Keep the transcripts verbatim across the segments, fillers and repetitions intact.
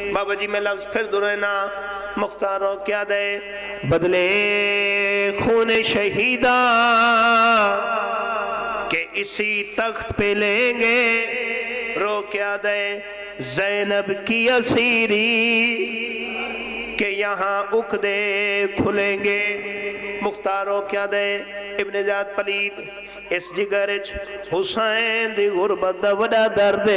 بابا جی میں لفظ پھر دہرانا مختاروں کیا دے بدلے خون شہیدہ کہ اسی تخت پہ لیں گے رو کیا دے زینب کی اسیری کہ یہاں عقدے کھلیں گے مختاروں کیا دے ابن زیاد پلید اس جگرچ حسین دی غربت دا وڈا درد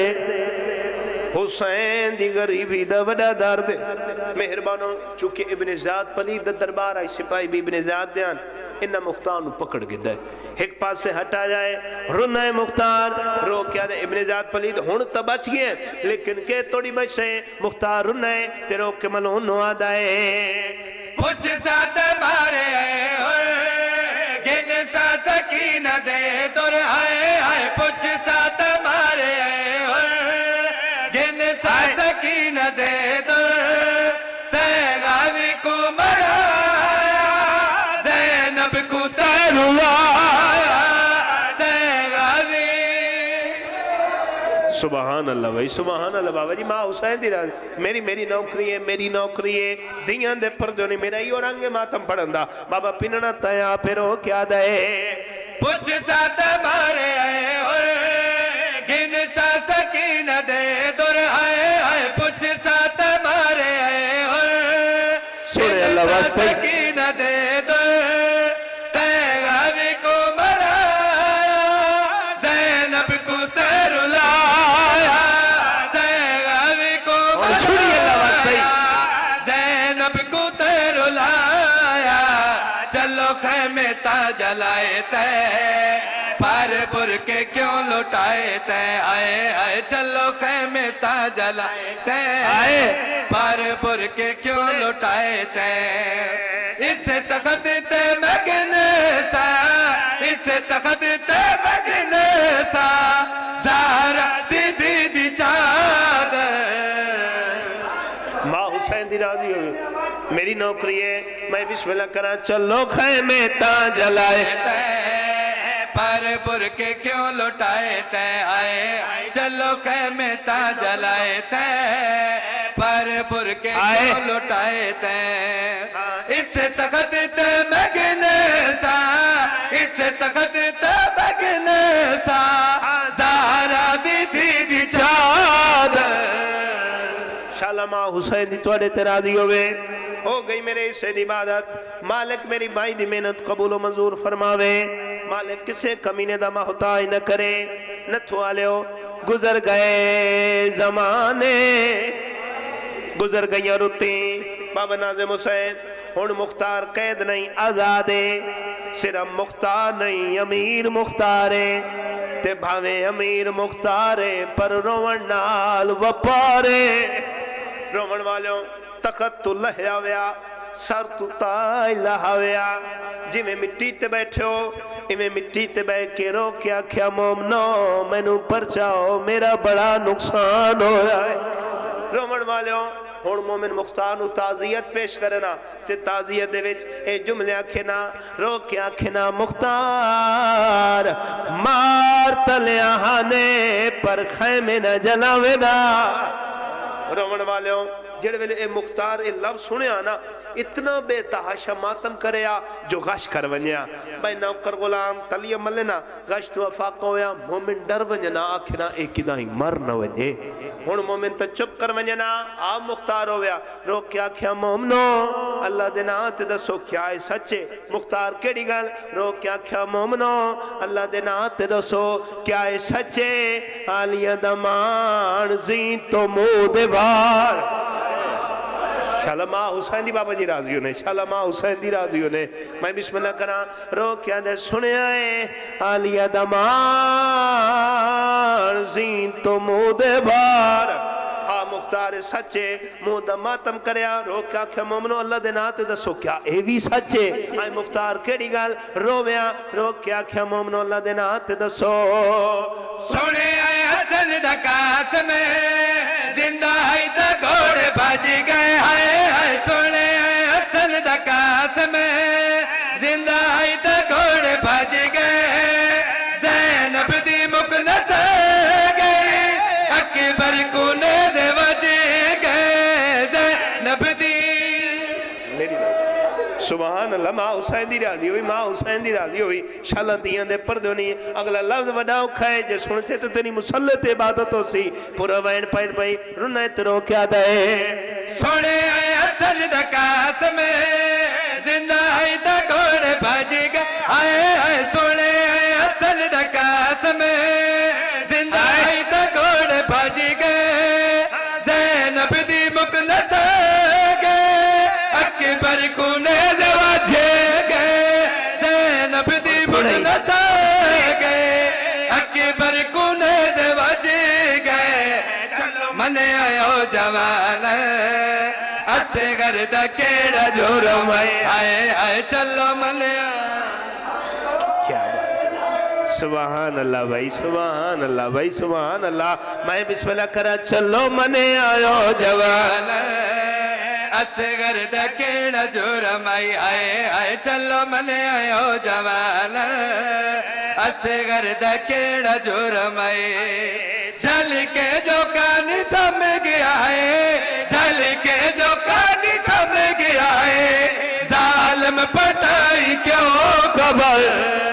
حسین دی غریبی دا وڈا درد مہربانوں چونکہ ابن زیاد پلید دا دربار آئی سپاہی بھی ابن زیاد دیان انہا مختار نو پکڑ گئے دے ایک پاس سے ہٹا جائے رنہ مختار رو کیا دے ابن زیاد پلید ہون تا بچ گئے لیکن کہ توڑی بچ سے مختار رنہ تے رو کے ملون نو آدائے پچھ ساتھ مارے ہوئے گن سا سکینہ دے دور آئے آئے پچھ ساتھ مارے ہوئے گن سا سکینہ دے دور تے غازی کو مرایا زینب کو تیروایا تے غازی سبحان اللہ بھائی سبحان اللہ بابا جی ماں حسین دی راضی میری میری نوکری ہے میری نوکری ہے دیاں دے پردوں نے میرا ہی اور آنگے ماتم پڑھندا بابا پیننا تیاں پھرو کیا دے پچھ ساتھ مارے آئے ہوئے گن سا سکینہ دے دور آئے آئے پچھ ساتھ مارے آئے ہوئے سورے اللہ واسطے سکینہ دے دور تے غازی کو مرایا زینب کو تیر لایا تے غازی کو مرایا زینب کو تیر لایا چلو خیمے تا جلائے تے پر بر کے کیوں لٹائے تے آئے آئے چلو خیمے تا جلائے تے آئے پر بر کے کیوں لٹائے تے اس تخت تے مگن سا اس تخت تے مگن سا زہرا دی دی دی چاد ماں حسین دی راضی ہوئی میری نوکری ہے میں بسم اللہ کرا چلو خیمے تا جلائے پر بر کے کیوں لٹائے تے آئے چلو خیمے تا جلائے تے پر بر کے کیوں لٹائے تے اس تخت تے مگن سا اس تخت تے مگن سا زہرا دی دی دی چاد شاءاللہ ماں حسین دی توڑے تیرادی ہوئے ہو گئی میرے اسے دی عبادت مالک میری بائی دی محنت قبول و منظور فرماوے مالک کسے کمینے دا محتاج نہ کرے نہ تھوالے ہو گزر گئے زمانے گزر گئی رتیں بابا ناظم حسین ہون مختار قید نہیں آزادے صرف مختار نہیں امیر مختارے تے بھاوے امیر مختارے پر روان نال وپارے روان والوں تخت تو لہیا ویا سر تو تائی لہاویا جی میں مٹی تے بیٹھے ہو میں مٹی تے بیٹھ کے رو کیا کیا مومنو میں نو پر چاہو میرا بڑا نقصان ہویا ہے رومن والیوں ہون مومن مختار نو تعزیت پیش کرنا تے تعزیت دے وچ اے جملے آکھنا رو کے آکھنا مختار مار تلیاں ہانے پر خیمے نہ جلاوے دا رومن والیوں جڑے ویلے اے مختار اے لفظ سنے آنا اتنا بے تحاشا ماتم کرے آ جو غش کر ونیا بھائی نوکر غلام تلیہ ملنا غش تو افاق ہویا مومن ڈر ونیا آکھنا اے کدا ہی مر نہ ونجے ہون مومن تا چپ کر ونیا آپ مختار ہویا رو کیا کیا مومنو اللہ دینا آتے دسو کیا ہے سچے مختار کیڑی گل رو کیا کیا مومنو اللہ دینا آتے دسو کیا ہے سچے آلیہ دمان زین تو مود بار شاءاللہ ماں حسین دی بابا جی راضیوں نے شاءاللہ ماں حسین دی راضیوں نے میں بسم اللہ کرا رو کیا دے سنے آئے آلیہ دمان زین تو مود بار ہاں مختار سچے مودہ ماتم کریا رو کیا کیا مومنو اللہ دے ناتے دسو کیا اے بھی سچے آئے مختار کیڑی گال رو ویا رو کیا کیا مومنو اللہ دے ناتے دسو سنے آئے حسن دکات میں زندہ ہی تا گھوڑے بھاج گئے ہائے ہائے سنے آئے حسن دکات میں زندہ ہی تا گھوڑے بھاج گئے زینب دی مکنت گئی اکبر کو نیز وج گئے سبحان اللہ ماں حسین دی راضی ہوئی ماں حسین دی راضی ہوئی شالا دیاں دے پردوں نہیں اگلا لفظ وڈاؤ کھائے جے سن سے تو تیری مسلط عبادت ہو سی پورا وین پائر پائی رنائے ترو کیا دے سوڑے آئے اصل دکات میں زندہ ہی دا گھوڑے بھاجی گئے آئے آئے سوڑے آئے اصل دکات میں زندہ ہی دا گھوڑے بھاجی گئے زینب دی مقنس گئے اکبر کونے دواجے گئے زینب دی مقنس گئے اکبر کونے دواجے گئے منے آئے جوال اسے گردہ کیڑا جورم آئے آئے چلو منے کیا بات ہے سبحان اللہ بھائی سبحان اللہ بھائی سبحان اللہ میں بسم اللہ کرا چلو منے آئے جوال اسے گردہ کیڑا جورم آئے آئے چلو منے آئے جوال اسے گردہ کیڑا جورم آئے جل کے جو کانی تھم گیا ہے جل کے جو کانی تھم گیا ہے ظالم پٹائی کیوں خبر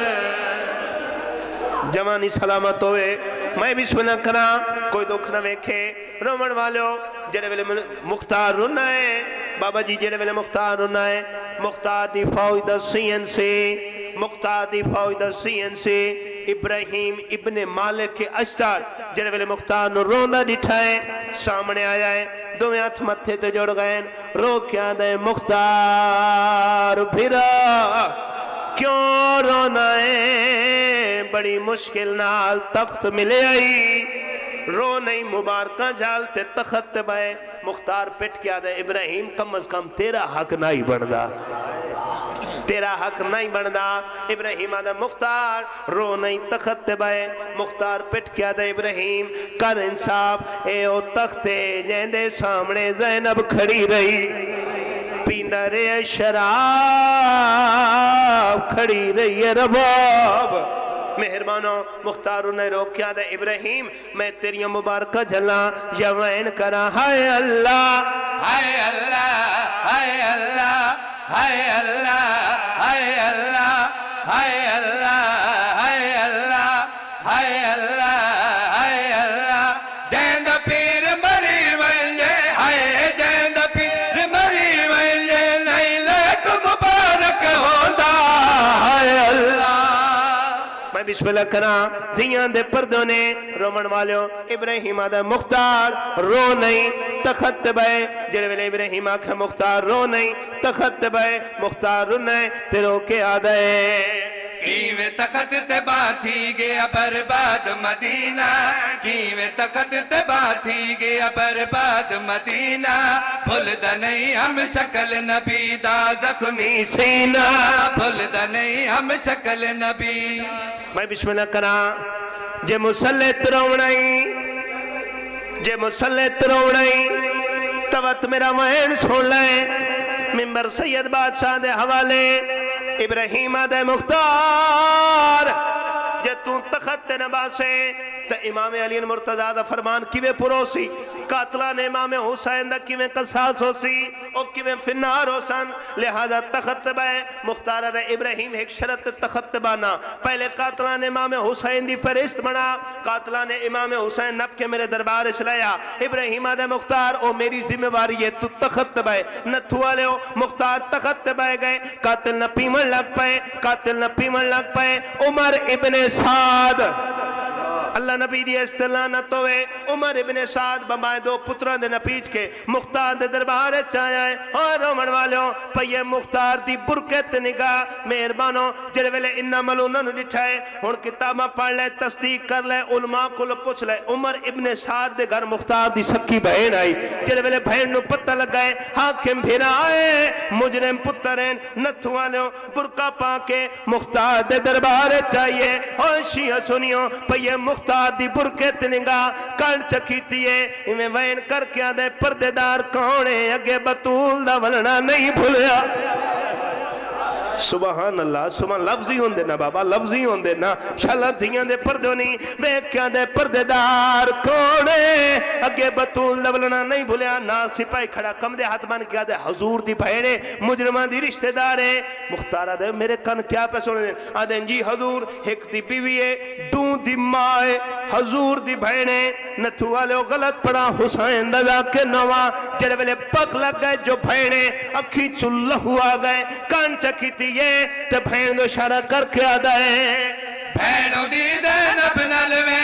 جوانی سلامت ہوئے میں بسم اللہ کرا کوئی دکھ نہ ویکھے رومن والو جڑے ویلے مختار رونا ہے بابا جی جڑے ویلے مختار رونا ہے مختار دی فوج دا سی این سی مختار دی فوج دا سی این سی ابراہیم ابن مالک کے اشتار جڑے ویلے مختار نو روندہ ڈٹھائے سامنے آیا ہے دو میں ہاتھ متھے تے جوڑ گئے رو کیا دے مختار بھیرا کیوں رونا ہے بڑی مشکل نال تخت ملے آئی رو نہیں مبارکہ جھالتے تخت بائے مختار پٹ کیا دے ابراہیم کم از کم تیرا حق نہیں بڑھدا تیرا حق نہیں بڑھدا ابراہیم آدھا مختار رو نہیں تخت بائے مختار پٹ کیا دے ابراہیم کر انصاف اے او تختے جیندے سامنے زینب کھڑی رہی پیندہ رہے شراب کھڑی رہی ہے رباب مہربانو مختارو نے روکیا دے ابراہیم میں تیری مبارکہ جھلا یوین کرا ہائے اللہ ہائے اللہ ہائے اللہ ہائے اللہ ہائے اللہ ہائے اللہ ہائے اللہ ہائے اللہ ہائے اللہ جیند پیر مری ونجے ہائے جیند پیر مری ونجے نہیں لیک مبارک ہوتا ہائے اللہ میں بسم اللہ کرا دیاں دے پردوں نے رومن والیوں ابراہیم آدھا مختار رو نہیں تخت بائے جڑے ویلے ابراہیم آکھا مختار رو نہیں تخت بائے مختار رو نہیں تیرو کے آدھا ہے کیویں تخت تبا تھی گیا برباد مدینہ کیویں تخت تبا تھی گیا برباد مدینہ بھولدا نہیں ہم شکل نبی دا زخمی سینہ بھولدا نہیں ہم شکل نبی میں بسم اللہ کرا جے مسلط روڑائی جے مسلط روڑائی توت میرا وین سن لائے ممبر سید بادشاہ دے حوالے ابراہیم آدھے مختار جے تو تخت نباسے تا امام علی مرتضیٰ دا فرمان کیوے پروسی قاتلان امام حسین دا کیویں قصاص ہو سی او کیویں فنار ہو سن لہذا تخت بائے مختار دا ابراہیم ایک شرط تخت بانا پہلے قاتلان امام حسین دی فرست بنا قاتلان امام حسین نب کے میرے دربار چلایا ابراہیم دا مختار او میری ذمہ واری ہے تو تخت بائے نتھو والے ہو مختار تخت بائے گئے قاتل نہ پیمن لگ پائے قاتل نہ پیمن لگ پائے عمر ابن سعد اللہ نبی دی استلانت ہوئے عمر ابن سعد بمائے دو پتران دے نپیچ کے مختار دے دربار چاہیا ہے اور رومن والوں پہیے مختار دی برکت نگاہ مہربانوں جڑے ویلے انہا ملونہ نو ڈٹھائے ہون کتابہ پڑھ لے تصدیق کر لے علماء کو پوچھ لے عمر ابن سعد دے گھر مختار دی سکی بہن آئی جڑے ویلے بہن نو پتہ لگائے حاکم بھیرا آئے مجرم پترین نتھو والوں برکہ پاکے مختار دے دربار چاہیے اور شیعہ سنیوں پہیے مختار دی برکت نگاہ کن چکیتی ہے ہمیں وین کر کے آدھے پردے دار کونے اگے بطول دا ولنا نہیں بھولیا سبحان اللہ سبحان لفظی ہوندے نا بابا لفظی ہوندے نا شالا دھیاں دے پردے نہیں ویکھیاں دے پردے دار کونے اگے بطول لولنا نہیں بھولیا نال سپاہی کھڑا کم دے ہاتھ مان کیا دے حضور دی بھائنے مجرمان دی رشتہ دارے مختارہ دے میرے کن کیا پہ سونے دیں آدھیں جی حضور ایک دی بیویے دون دی مائے حضور دی بھائنے نتھو والے غلط پڑا حسین دادا کے نوا جڑے ویلے پک لگ گئے جو بھائنے اکھی چلہ ہوا گئے کان چکی تھی یہ تے بھائن دو اشارہ کر کے آدھائے بھینو دی زینب نلوے